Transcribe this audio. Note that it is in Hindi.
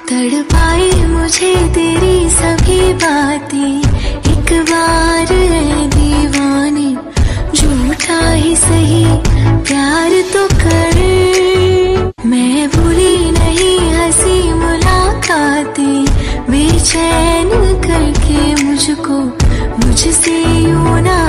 तड़पाए मुझे तेरी सभी बातें, एक बार है दीवाने, झूठा ही सही प्यार तो कर। मैं भूली नहीं हंसी मुलाकातें, बेचैन करके मुझको मुझसे यूं ना